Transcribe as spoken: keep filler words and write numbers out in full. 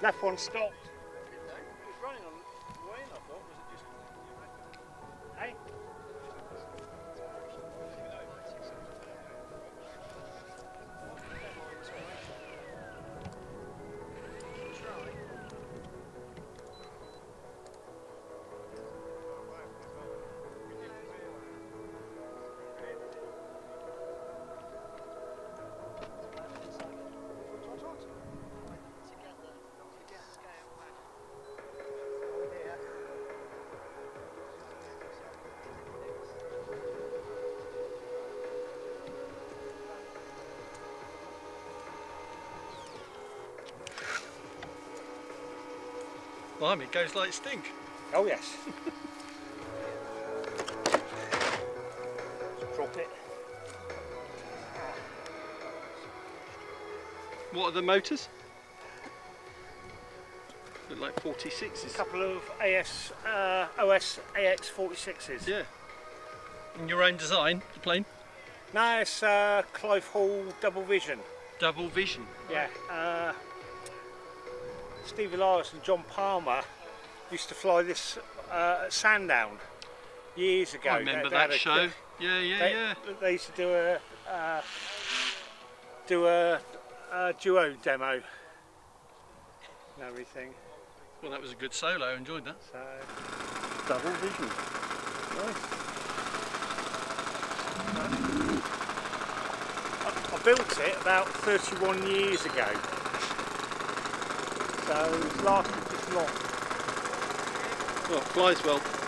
Left one stopped. It was running on the way in, I thought, was it just... Hey? Blimey, it goes like stink. Oh yes. Drop it. What are the motors? Look like forty-sixes. A couple of A S, uh, O S A X forty-sixes. Yeah. And your own design, the plane? No, it's uh, Clive Hall Double Vision. Double Vision. Yeah. Uh, Steve Elias and John Palmer used to fly this uh, at Sandown years ago. I remember They- they had that a- show. Yeah, yeah, They, yeah. they used to do a uh, do a, a duo demo and everything. Well, that was a good solo. I enjoyed that. So Double Vision. I, I built it about thirty-one years ago. So it's lasted this long. Well, it flies well.